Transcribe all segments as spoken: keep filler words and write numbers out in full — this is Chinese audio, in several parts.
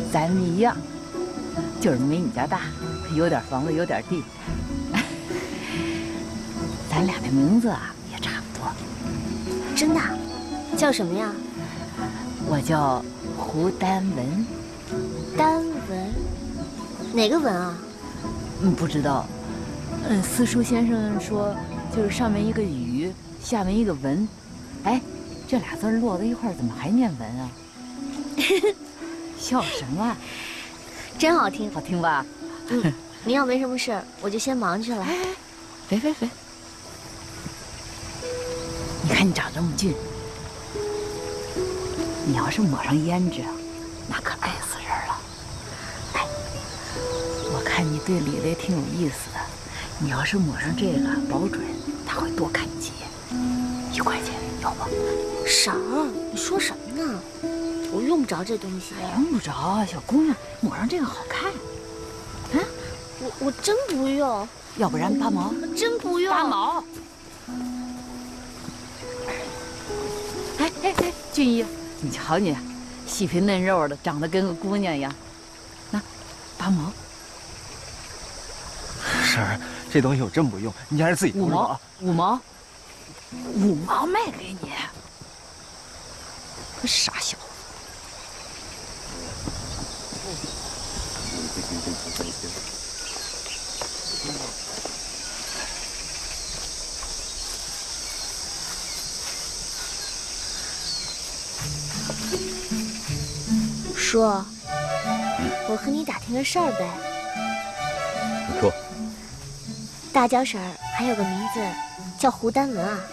咱们一样，就是没你家大，有点房子，有点地。咱俩的名字啊也差不多。 真的？叫什么呀？ 我叫胡丹文。 丹文？哪个文啊？ 嗯，不知道。嗯，私塾先生说，就是上面一个雨，下面一个文。哎，这俩字摞在一块儿，怎么还念文啊？笑什么？ 真好听， 好听吧？ 嗯，你要没什么事儿，我就先忙去了。 哎，别别别！你看你长这么俊，你要是抹上胭脂，那可爱死人了。哎，我看你对李雷挺有意思的，你要是抹上这个，保准他会多看几眼。一块钱要不？ 婶儿，你说什么呢？我用不着这东西。 用不着，小姑娘抹上这个好看。啊， 我我真不用。 要不然八毛？ 真不用。 八毛。哎哎哎，俊逸，你瞧你，细皮嫩肉的，长得跟个姑娘一样。那八毛。 婶儿，这东西我真不用，你还是自己五毛，五毛，五毛卖给你。个傻小子。 叔，我和你打听个事儿呗。 你说。 大娇婶儿还有个名字叫胡丹文啊。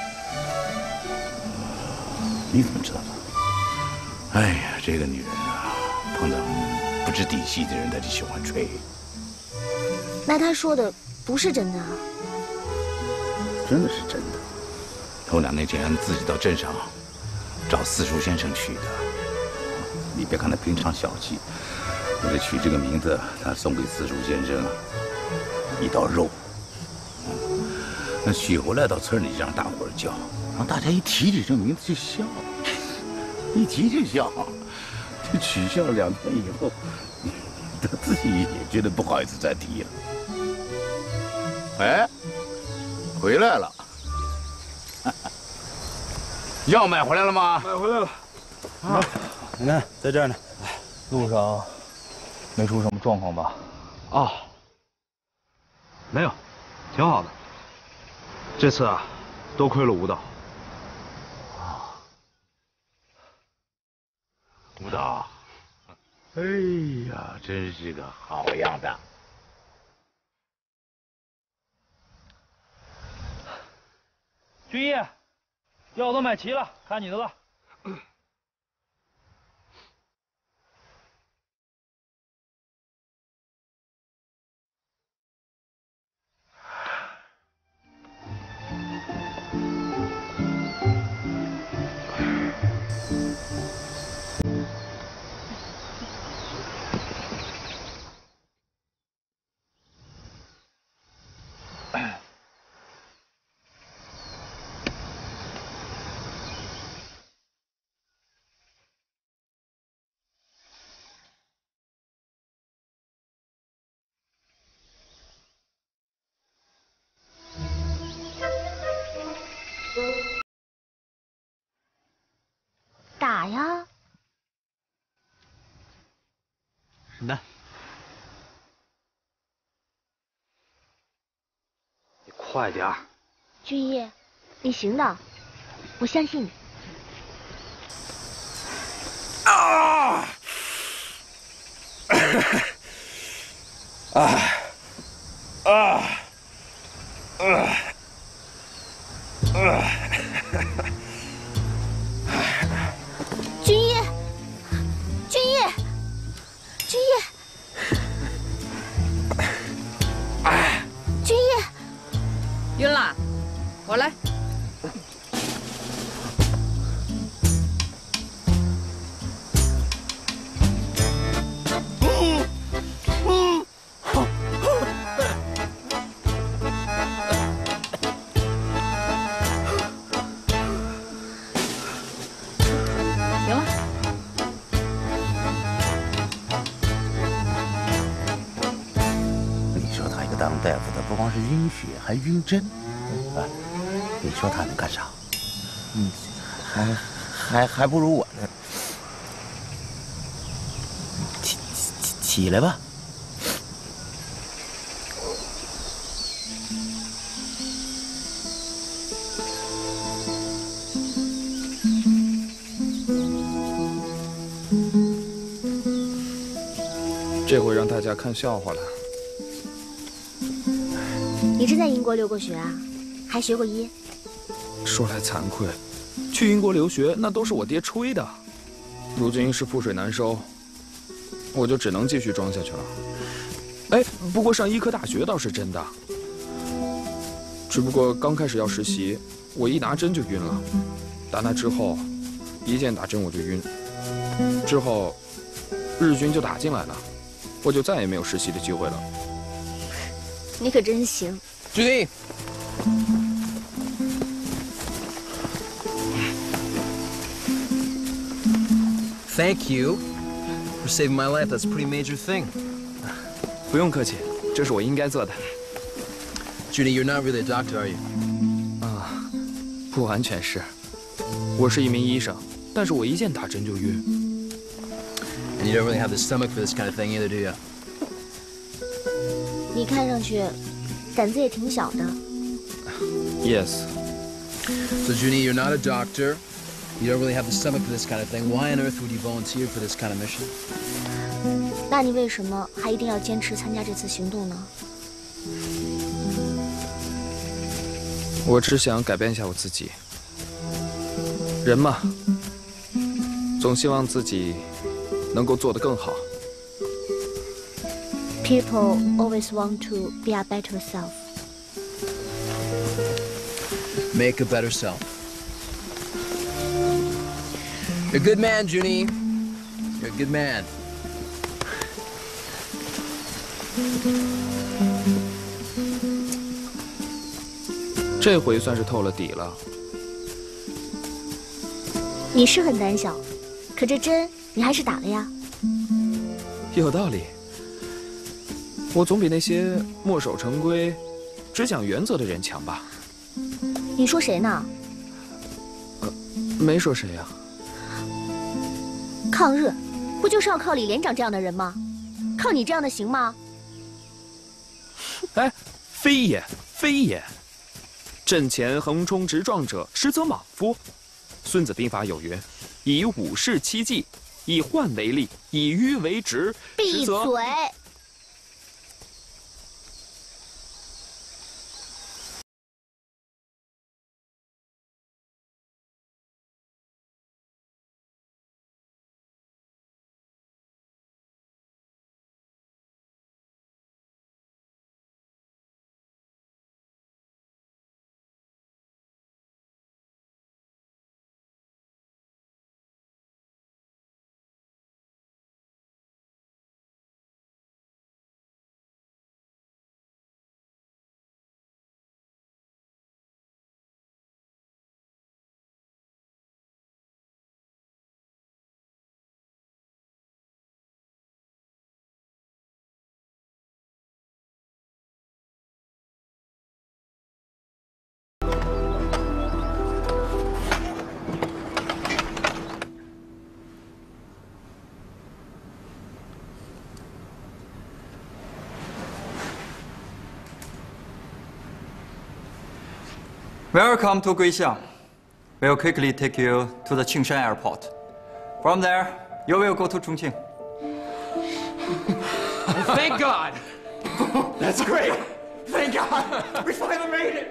你怎么知道的？哎呀，这个女人啊，碰到不知底细的人，她就喜欢吹。 那她说的不是真的啊？ 真的是真的。头两年前自己到镇上找四叔先生去的。你别看他平常小气，为了取这个名字，他送给四叔先生一道肉。那取回来到村里让大伙儿叫，让大家一提起这名字就笑，一提就笑。就取笑了两天以后，他自己也觉得不好意思再提了。哎，回来了。药买回来了吗？ 买回来了。啊，你看在这儿呢。 路上没出什么状况吧？ 啊，没有，挺好的。这次啊，多亏了吴道。 啊，吴道，哎呀，真是个好样的。 俊逸，药都买齐了，看你的了。 打呀！ 沈丹，你快点儿！ 俊逸，你行的，我相信你。 啊！啊！啊！啊！啊！ 俊逸，俊逸，俊逸，俊逸， 晕了，我来。 大夫他不光是晕血，还晕针。啊，你说他能干啥？嗯，还还还不如我呢。起起起来吧。 这回让大家看笑话了。 你是在英国留过学啊？还学过医？ 说来惭愧，去英国留学那都是我爹吹的。如今是覆水难收，我就只能继续装下去了。哎，不过上医科大学倒是真的。只不过刚开始要实习，我一拿针就晕了。打那之后，一见打针我就晕。之后，日军就打进来了。 我就再也没有实习的机会了。 你可真行， 注意。Thank you for saving my life. That's a pretty major thing. 不用客气，这是我应该做的。 Judy, you're not really a doctor, are you? 啊，不完全是。我是一名医生，但是我一见打针就晕。 And you don't really have the stomach for this kind of thing either, do you? 你看上去胆子也挺小的。 Yes. So, Junie, you're not a doctor. You don't really have the stomach for this kind of thing. Why on earth would you volunteer for this kind of mission? 那你为什么还一定要坚持参加这次行动呢？ 我只想改变一下我自己。人嘛，总希望自己 能够做得更好。 People always want to be a better self. Make a better self. You're a good man, Junie. You're a good man. 这回算是透了底了。 你是很胆小，可这针你还是打了呀。 有道理。我总比那些墨守成规、只讲原则的人强吧？ 你说谁呢？ 呃，没说谁呀。 抗日，不就是要靠李连长这样的人吗？靠你这样的行吗？ 哎，非也，非也。阵前横冲直撞者，实则莽夫。孙子兵法有云：以武士七计，以患为利，以迂为直。 闭嘴！ Welcome to Guixiang. We'll quickly take you to the Qingshan Airport. From there, you will go to Chongqing. Thank God! That's great! Thank God! We finally made it!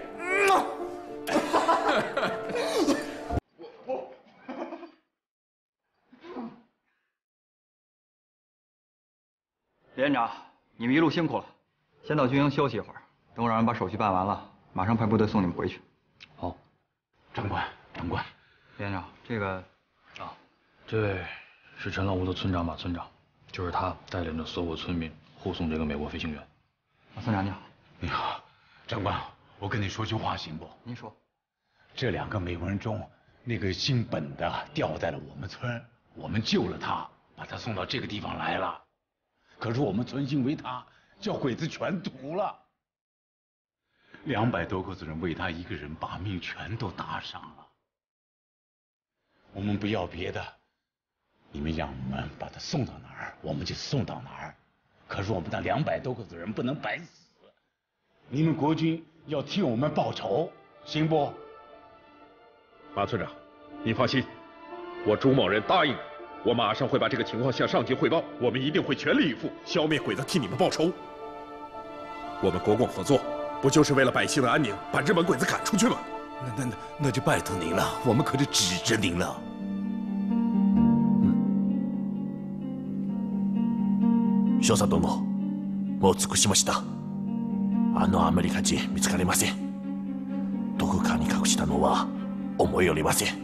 连长，你们一路辛苦了，先到军营休息一会儿，等我让人把手续办完了，马上派部队送你们回去。 好，长官，长官， 连长，这个啊，这位是陈老屋的村长马村长，就是他带领着所有村民护送这个美国飞行员。 马村长你好。 你好，长官，我跟你说句话行不？ 您说。 这两个美国人中，那个姓本的掉在了我们村，我们救了他，把他送到这个地方来了。可是我们存心为他，叫鬼子全屠了。 两百多口子人为他一个人把命全都搭上了。我们不要别的，你们让我们把他送到哪儿，我们就送到哪儿。可是我们那两百多口子人不能白死，你们国军要替我们报仇，行不？ 马村长，您放心，我朱某人答应，我马上会把这个情况向上级汇报，我们一定会全力以赴，消灭鬼子，替你们报仇。我们国共合作，不就是为了百姓的安宁，把日本鬼子赶出去吗？ 那那那那就拜托您了，我们可就指着您了。 少佐殿、もう尽くしました。あのアメリカ人見つかりません。どこかに隠したのは思いよりません。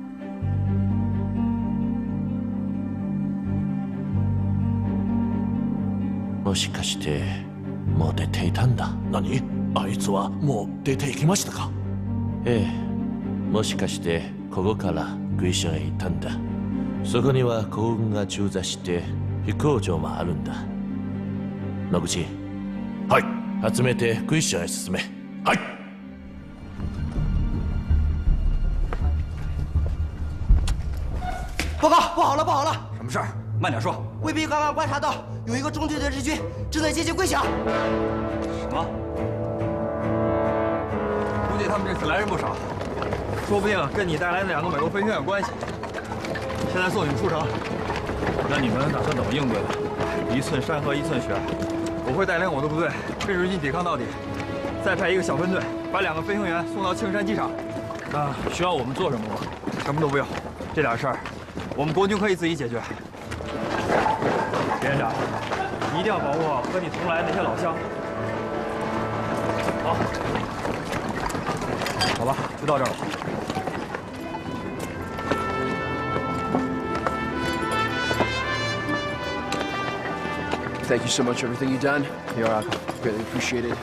もしかしてもう出ていたんだ。何？あいつはもう出て行きましたか？ええ、もしかしてここからグイションへ行ったんだ。そこには皇軍が駐座して飛行場もあるんだ。野口、はい、集めてグイションへ進め。はい。 报告，不好了，不好了！ 什么事儿？慢点说。 卫兵刚刚观察到有一个中队的日军正在接近桂响。 什么？估计他们这次来人不少，说不定跟你带来的两个美国飞行员有关系。现在送你们出城。 那你们打算怎么应对呢？ 一寸山河一寸血，我会带领我的部队跟日军抵抗到底，再派一个小分队把两个飞行员送到庆山机场。 那需要我们做什么吗？ 什么都不用，这点事儿我们国军可以自己解决。 别院长，你一定要保护好和你同来的那些老乡。好， 好吧，就到这儿了。 Thank you so much for everything you've done. You're welcome. Greatly appreciated.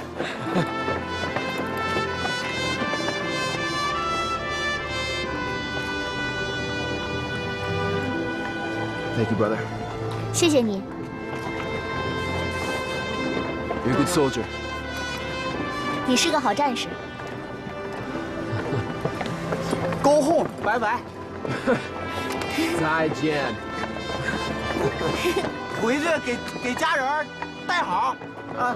Thank you, brother. 谢谢你。 You're a good soldier. 你是个好战士。 Go home， 拜拜。 再见。 回去给给家人带好啊。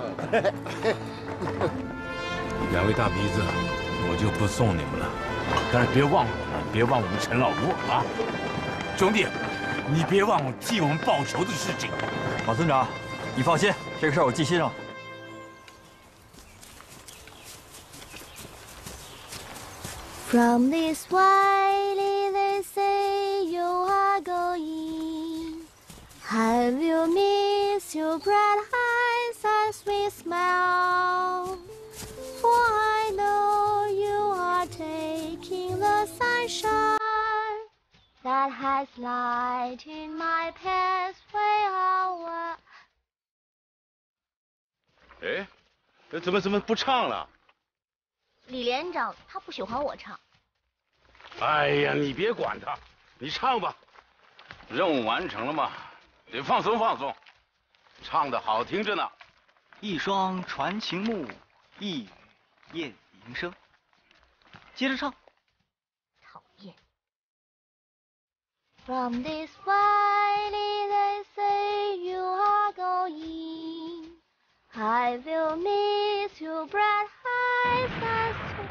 两位大鼻子，我就不送你们了，但是别忘了我们，别忘我们陈老五啊，兄弟。 你别忘了替我们报仇的事情， 马村长，你放心，这个事儿我记心上了。 From this valley they say you are going. I will miss your bright eyes and sweet smile. For I know you are taking the sunshine that has lighted my pathway onward. 哎，这怎么怎么不唱了？ 李连长他不喜欢我唱。 哎呀，你别管他，你唱吧。任务完成了嘛，得放松放松。唱的好听着呢。 一双传情目，一语燕鸣声。接着唱。 From this valley they say you are going. I will miss your bright eyes and sweet.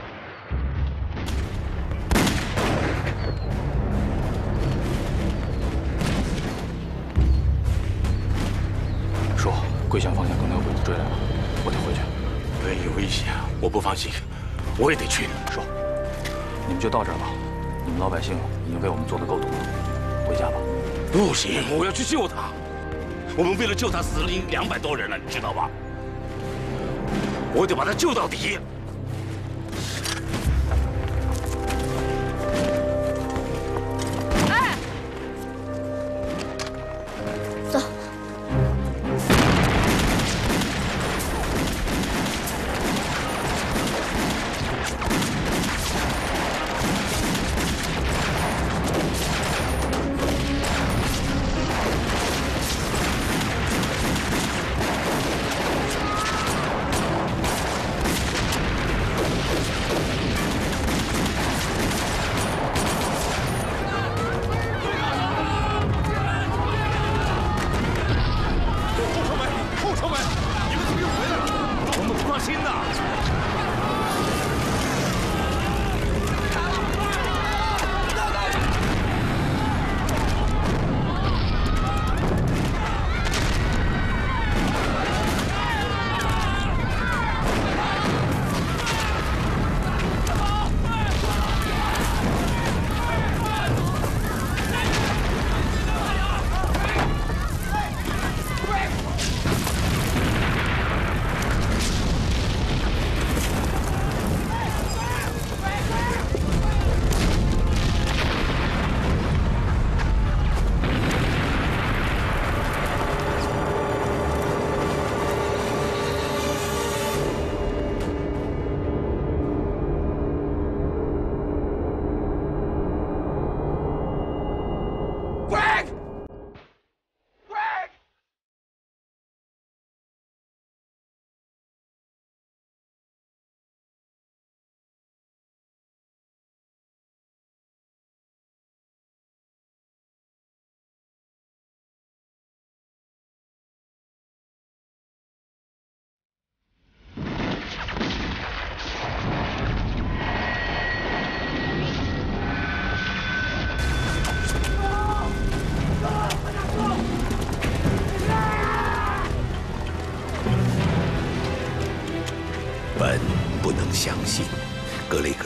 说，桂祥方向可能有鬼子追来了，我得回去。 对，有危险，我不放心，我也得去。 说，你们就到这儿吧，你们老百姓已经为我们做的够多了。 回家吧！ 不行，我要去救他。我们为了救他死了两百多人了，你知道吧？我得把他救到底。 哎，走。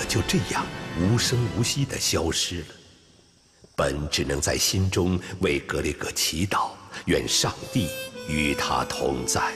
就这样无声无息地消失了。本只能在心中为格雷格祈祷，愿上帝与他同在。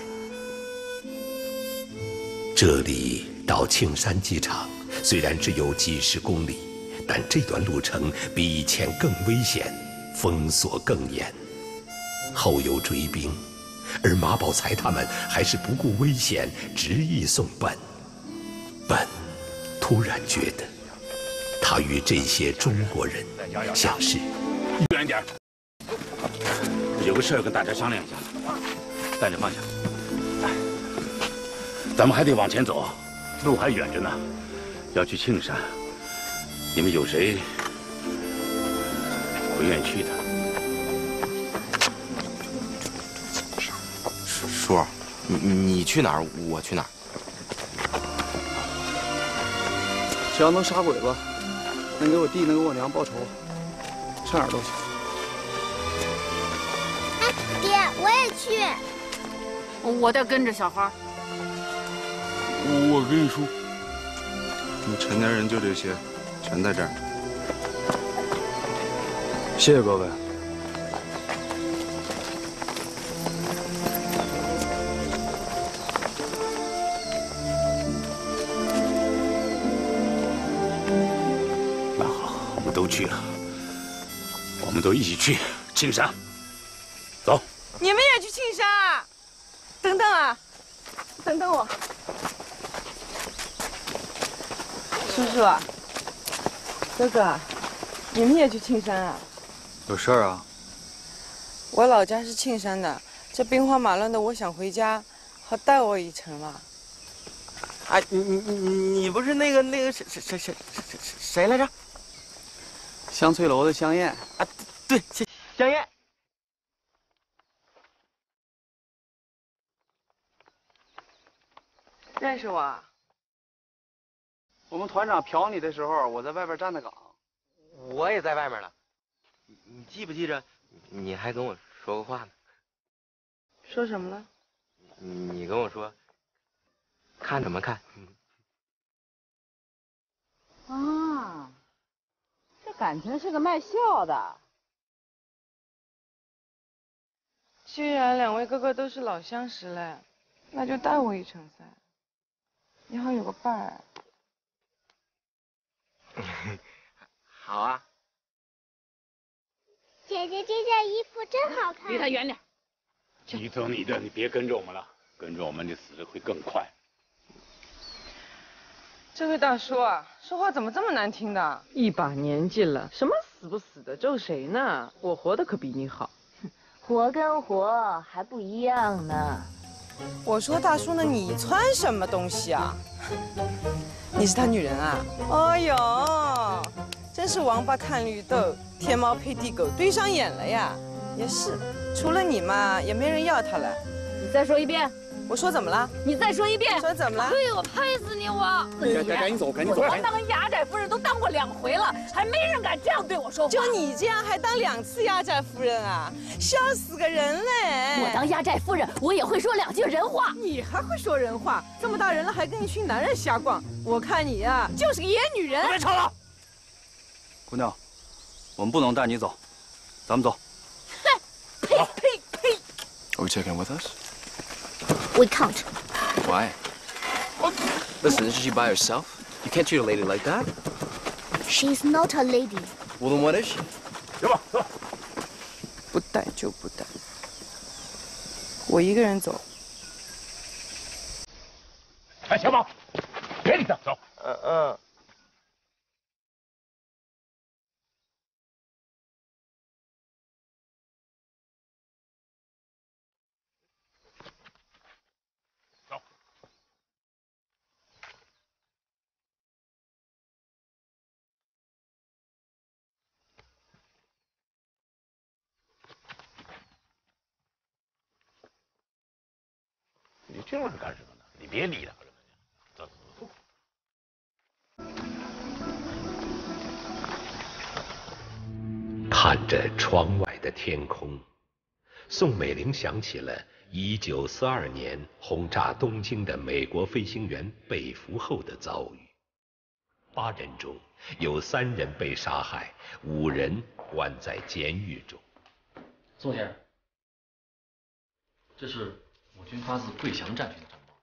这里到庆山机场虽然只有几十公里，但这段路程比以前更危险，封锁更严，后有追兵，而马宝才他们还是不顾危险，执意送本。本突然觉得，他与这些中国人像是远点，有个事儿跟大家商量一下，带着放下。咱们还得往前走，路还远着呢，要去庆山。你们有谁不愿意去的？ 叔，你你去哪儿，我去哪儿。 只要能杀鬼子，能给我弟，能给我娘报仇，上哪儿都行。 哎，爹，我也去。 我得跟着小花。 我跟你说，你成年人就这些，全在这儿。谢谢各位。 那好，我们都去了，我们都一起去庆山。走。 你们也去庆山啊？等等啊，等等我。叔叔，哥哥，你们也去庆山啊？ 有事儿啊？ 我老家是庆山的，这兵荒马乱的，我想回家，好带我一程嘛。 哎，你你你你不是那个那个谁谁谁谁谁谁来着？ 香翠楼的香艳啊，对，香艳。 认识我啊？ 我们团长嫖你的时候，我在外边站的岗。 我也在外面呢。你你记不记着？你还跟我说过话呢。 说什么了？ 你跟我说，看什么看？ 啊，这感情是个卖笑的。 既然两位哥哥都是老相识嘞，那就带我一程噻，你好有个伴儿。 好啊。 姐姐这件衣服真好看。 离他远点。 你走你的，你别跟着我们了，跟着我们你死的会更快。 这位大叔啊，说话怎么这么难听的？一把年纪了，什么死不死的，咒谁呢？我活的可比你好。 活跟活还不一样呢。 我说大叔呢，你穿什么东西啊？你是他女人啊？哎呦，真是王八看绿豆，天猫配地狗，对上眼了呀！也是，除了你嘛，也没人要他了。 你再说一遍。 我说怎么了？ 你再说一遍。 说怎么了？ 对，我拍死你！我。 赶赶紧走，赶紧走！ 我当压寨夫人都当过两回了，还没人敢这样对我说话。 就你这样还当两次压寨夫人啊？笑死个人嘞！ 我当压寨夫人，我也会说两句人话。 你还会说人话？这么大人了，还跟一群男人瞎逛，我看你呀、啊，就是个野女人。 别吵了，姑娘，我们不能带你走，咱们走。 哼，呸呸呸 Are we taking with us? We can't. Why? Listen, isn't she by herself? You can't treat a lady like that. She's not a lady. Well, then what is she? 走吧，走。 不带就不带，我一个人走。 哎，小宝，别理他，走。 嗯嗯。 你这样干什么呢？你别理他了，走走走。 看着窗外的天空，宋美龄想起了一九四二年轰炸东京的美国飞行员被俘后的遭遇。 八人中有三人被杀害，五人关在监狱中。 宋先生，这是我军发自桂祥战区的战报。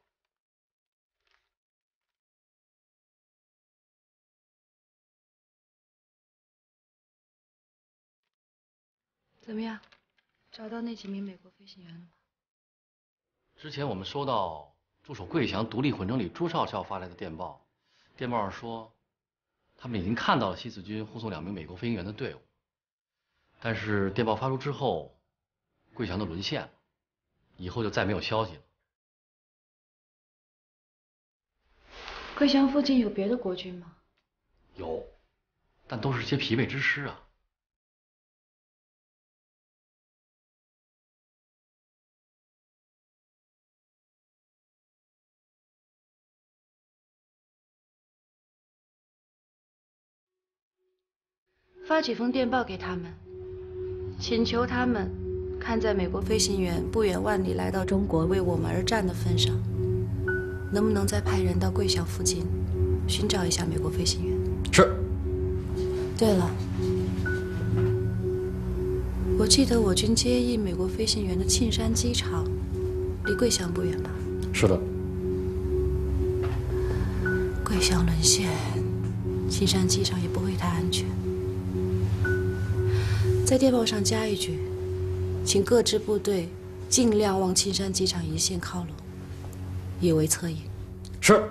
怎么样，找到那几名美国飞行员了吗？ 之前我们收到驻守桂祥独立混成旅朱少校发来的电报，电报上说，他们已经看到了西四军护送两名美国飞行员的队伍，但是电报发出之后，桂祥都沦陷了，以后就再没有消息了。 桂祥附近有别的国军吗？ 有，但都是些疲惫之师啊。 发几封电报给他们，请求他们看在美国飞行员不远万里来到中国为我们而战的份上，能不能再派人到桂祥附近寻找一下美国飞行员？ 是。 对了，我记得我军接应美国飞行员的庆山机场离桂祥不远吧？ 是的。 桂祥沦陷，庆山机场也不会太安全。在电报上加一句，请各支部队尽量往庆山机场一线靠拢，以为策应。 是。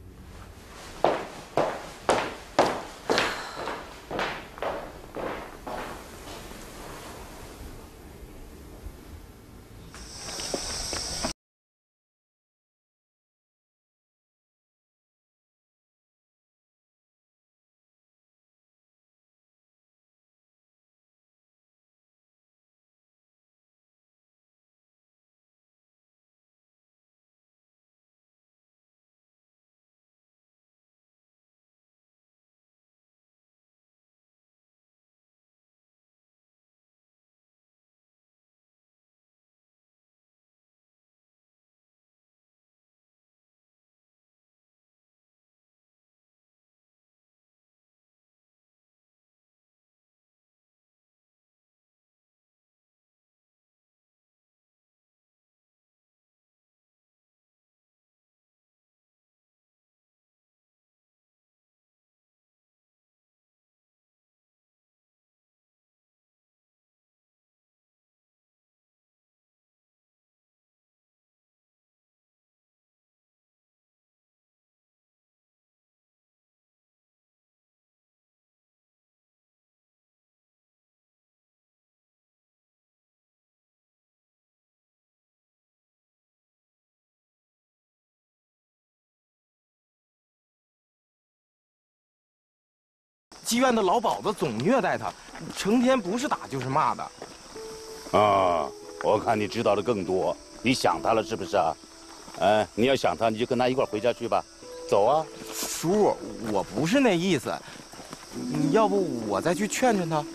妓院的老鸨子总虐待他，成天不是打就是骂的。 啊，我看你知道的更多，你想他了是不是啊？哎，你要想他，你就跟他一块回家去吧。走啊， 叔，我不是那意思，你要不我再去劝劝他？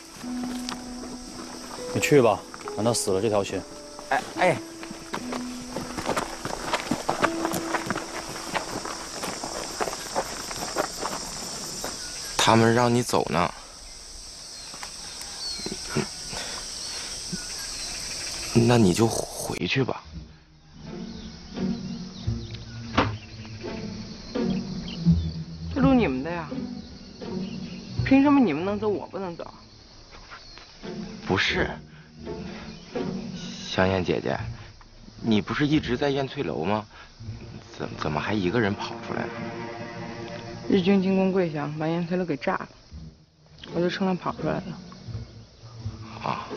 你去吧，让他死了这条心。 哎哎。他们让你走呢，那你就回去吧。这路你们的呀，凭什么你们能走，我不能走？不是，香烟姐姐，你不是一直在燕翠楼吗？怎怎么还一个人跑出来了？日军进攻桂祥，把燕翠楼给炸了，我就乘乱跑出来了。啊！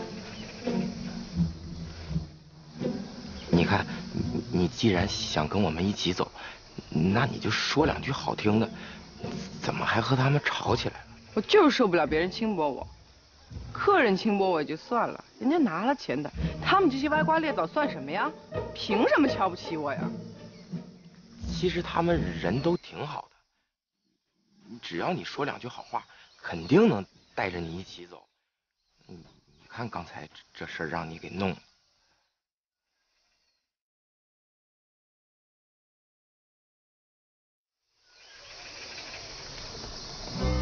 你看，你你既然想跟我们一起走，那你就说两句好听的，怎么还和他们吵起来了？我就是受不了别人轻薄我，客人轻薄我也就算了，人家拿了钱的，他们这些歪瓜裂枣算什么呀？凭什么瞧不起我呀？其实他们人都挺好的。只要你说两句好话，肯定能带着你一起走。你你看刚才这事儿让你给弄了。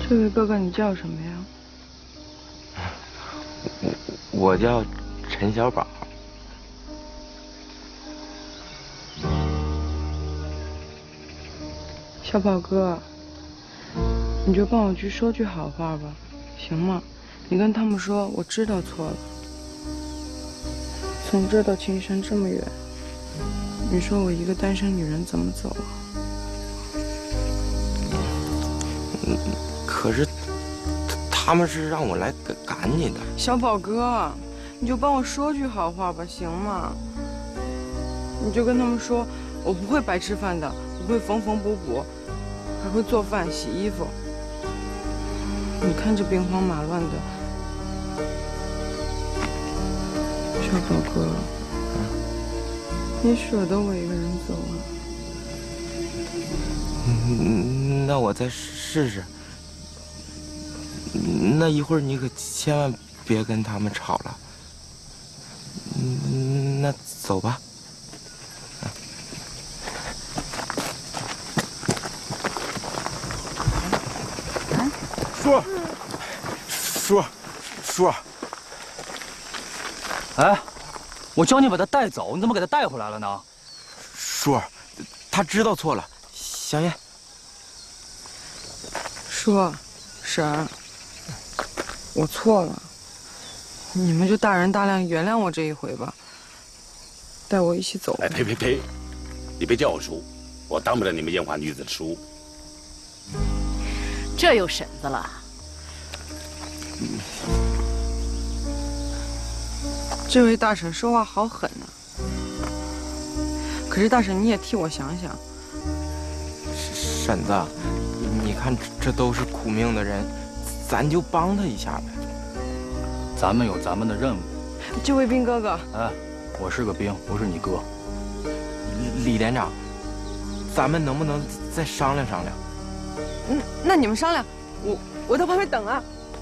这位哥哥，你叫什么呀？ 我我叫陈小宝。 小宝哥，你就帮我去说句好话吧，行吗？你跟他们说，我知道错了。从这到青山这么远，你说我一个单身女人怎么走啊？ 嗯，可是他们是让我来赶赶你的。 小宝哥，你就帮我说句好话吧，行吗？你就跟他们说，我不会白吃饭的，我会缝缝补补，还会做饭、洗衣服。你看这兵荒马乱的，小宝哥，你舍得我一个人走啊？ 嗯，那我再试试。那一会儿你可千万别跟他们吵了。嗯，那走吧。 叔，叔，叔， 哎，我叫你把他带走，你怎么给他带回来了呢？ 叔，他知道错了，香烟。 叔，婶儿，我错了，你们就大人大量原谅我这一回吧，带我一起走。 哎，呸呸呸！你别叫我叔，我当不了你们烟花女子的叔。 这有婶子了。 这位大婶说话好狠呐、可是大婶你也替我想想。 婶子，你看这都是苦命的人，咱就帮他一下呗。 咱们有咱们的任务。 这位兵哥哥， 哎，我是个兵，不是你哥。 李连长，咱们能不能再商量商量？ 嗯，那你们商量，我我到旁边等啊。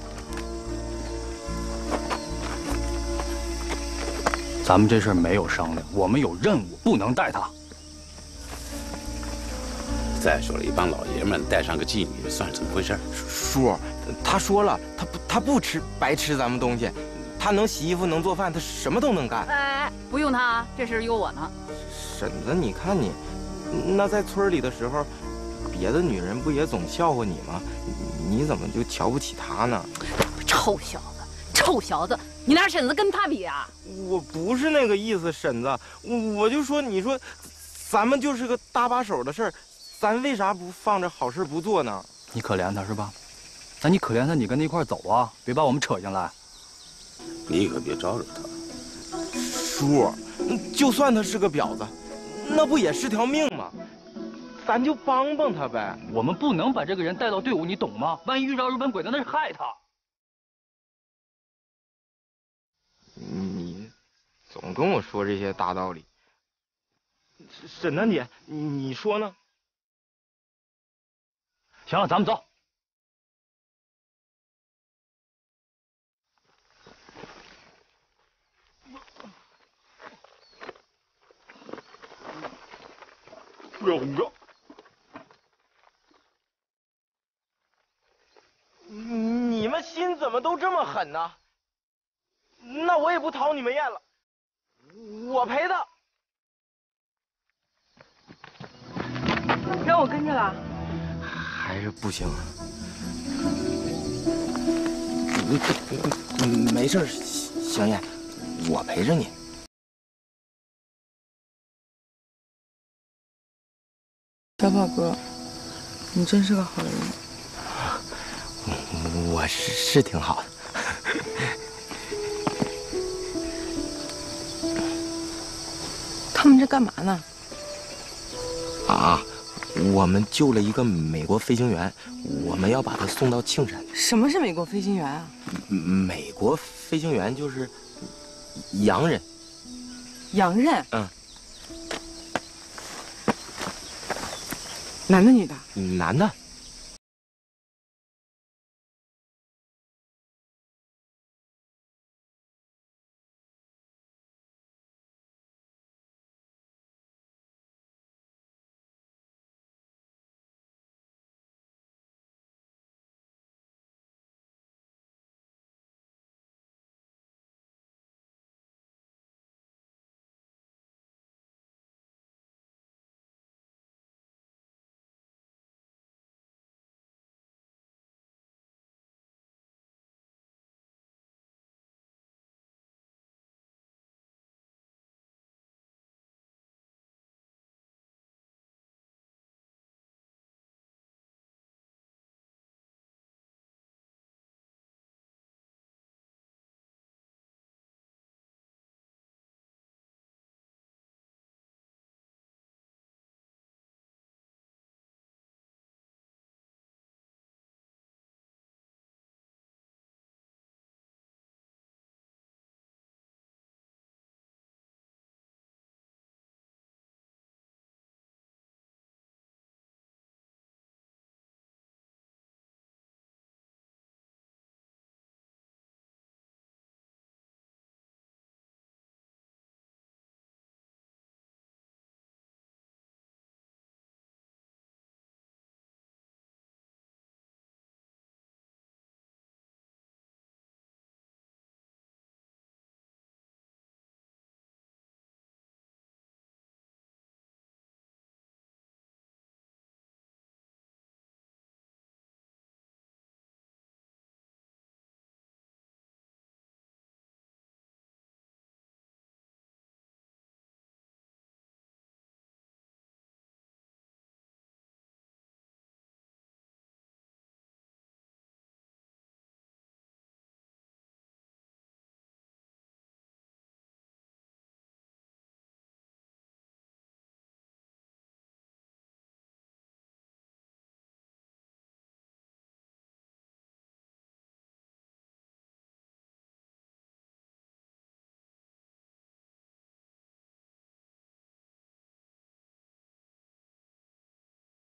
咱们这事儿没有商量，我们有任务，不能带他。 再说了，一帮老爷们带上个妓女，算是怎么回事？ 叔，他说了，他不他不吃白吃咱们东西，他能洗衣服，能做饭，他什么都能干。 哎，不用他，这事有我呢。 婶子，你看你，那在村里的时候，别的女人不也总笑话你吗？你怎么就瞧不起他呢？ 臭小子，臭小子，你拿婶子跟他比啊？ 我不是那个意思，婶子，我就说，你说，咱们就是个搭把手的事儿，咱为啥不放着好事不做呢？ 你可怜他是吧？那你可怜他，你跟他一块走啊，别把我们扯进来。 你可别招惹他。 叔，就算他是个婊子，那不也是条命吗？咱就帮帮他呗。 我们不能把这个人带到队伍，你懂吗？万一遇着日本鬼子，那是害他。 你总跟我说这些大道理，沈丹姐，你说呢？ 行了，咱们走。 不要轰炸！ 你们心怎么都这么狠呢？那我也不讨你们厌了，我赔他。 让我跟着啦？ 还是不行。没事，香烟，我陪着你。 小宝哥，你真是个好人。 我是是挺好的。 他们这干嘛呢？ 啊，我们救了一个美国飞行员，我们要把他送到庆山。 什么是美国飞行员啊？ 美国飞行员就是洋人。 洋人？ 嗯。 男的女的？ 男的。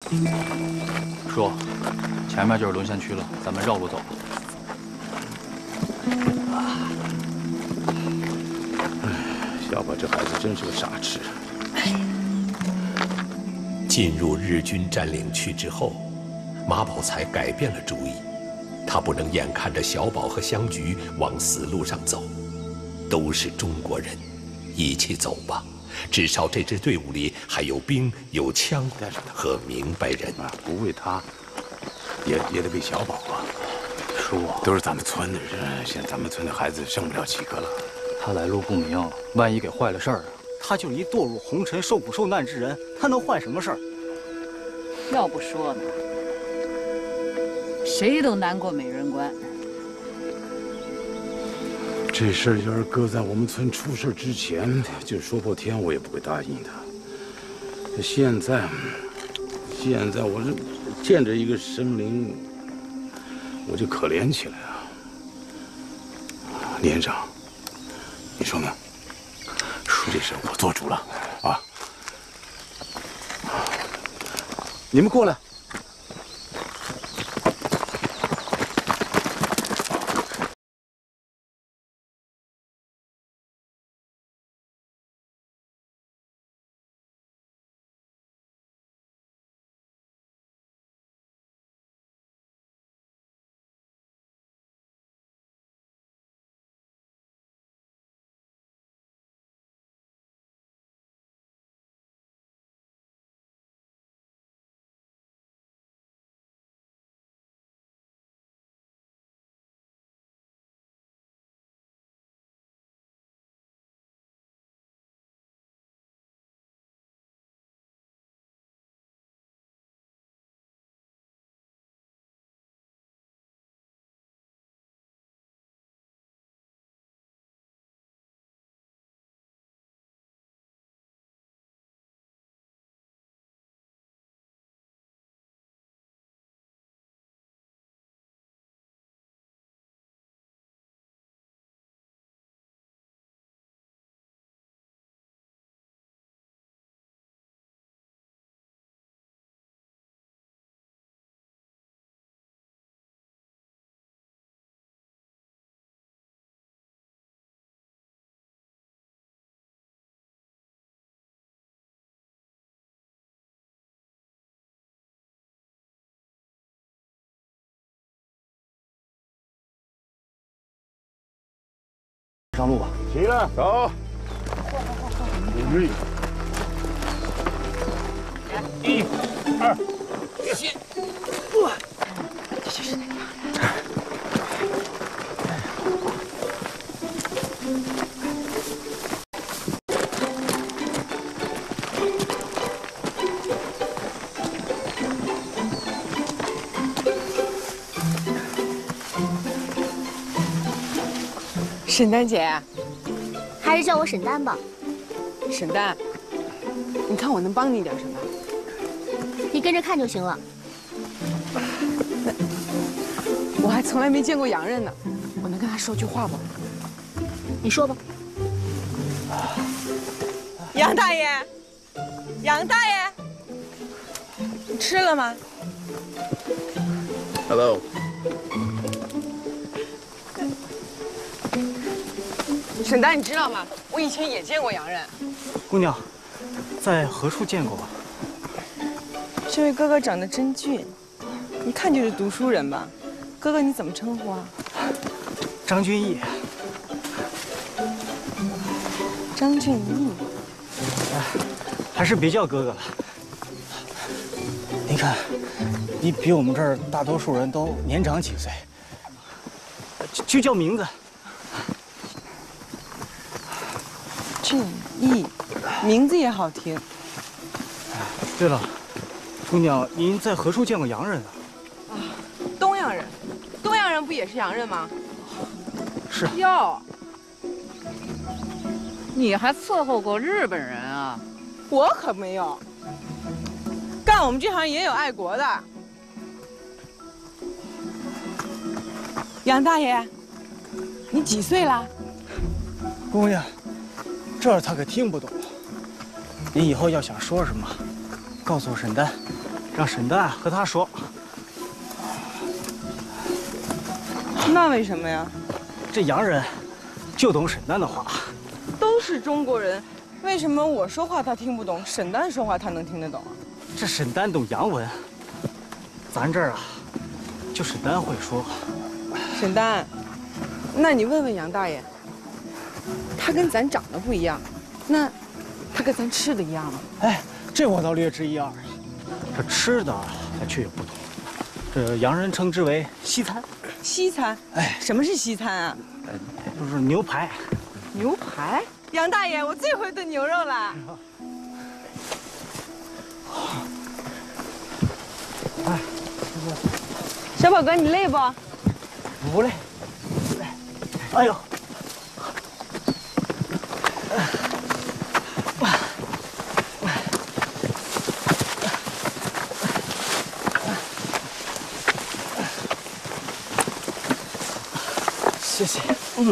叔，前面就是沦陷区了，咱们绕路走吧。 小宝这孩子真是个傻痴。 进入日军占领区之后，马宝才改变了主意，他不能眼看着小宝和香菊往死路上走。都是中国人，一起走吧。至少这支队伍里还有兵、有枪和明白人啊！不为他，也也得为小宝啊。 叔， 都是咱们村的人，现在咱们村的孩子剩不了几个了。 他来路不明，万一给坏了事儿啊！ 他就是一堕入红尘、受苦受难之人，他能坏什么事儿？ 要不说呢，谁都难过美人关。 这事儿要是搁在我们村出事之前，就说破天我也不会答应他。现在，现在我这见着一个生灵，我就可怜起来啊！连长，你说呢？说这事我做主了啊！你们过来。 上路吧。 起来，走。准备。一、二、起。哇！这就是那样。 沈丹姐， 还是叫我沈丹吧。 沈丹，你看我能帮你点什么？ 你跟着看就行了。 我还从来没见过洋人呢，我能跟他说句话不？ 你说吧。 杨大爷，杨大爷，你吃了吗 ？Hello。 沈丹，你知道吗？我以前也见过洋人。 姑娘，在何处见过？ 这位哥哥长得真俊，一看就是读书人吧？哥哥，你怎么称呼啊？ 张君毅。 张俊毅。 哎，还是别叫哥哥了。你看，你比我们这儿大多数人都年长几岁，就就叫名字。 俊毅，名字也好听。 对了，姑娘，您在何处见过洋人啊？ 啊，东洋人，东洋人不也是洋人吗？ 是。 哟，你还伺候过日本人啊？ 我可没有。干我们这行也有爱国的。杨大爷，你几岁了？ 姑娘。这儿他可听不懂。您以后要想说什么，告诉我沈丹， 让沈丹和他说。 那为什么呀？ 这洋人就懂沈丹的话。 都是中国人，为什么我说话他听不懂，沈丹说话他能听得懂啊？ 这沈丹懂洋文，咱这儿啊，就沈丹会说。 沈丹，那你问问杨大爷，他跟咱长得不一样，那他跟咱吃的一样吗？ 哎，这我倒略知一二。这吃的还确有不同，这洋人称之为西餐。 西餐？哎，什么是西餐啊？ 呃，就是牛排。 牛排？杨大爷，我最会炖牛肉了。 哎， 小宝哥，你累不？ 不累。哎呦！谢谢。嗯。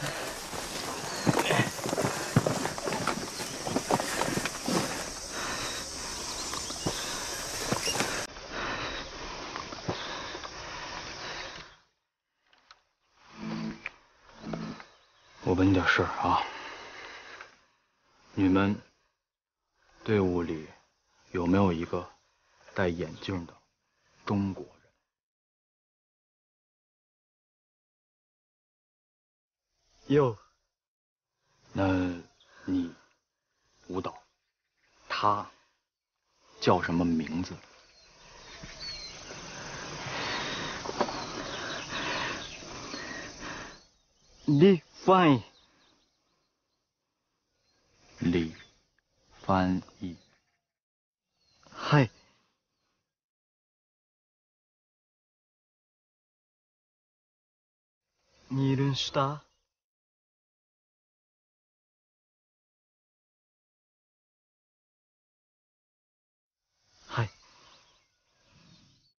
我问你点事儿啊，你们队伍里有没有一个戴眼镜的中国人？ 有。 那你舞蹈，他叫什么名字？ 李翻译。 李翻译。 嗨。你认识他？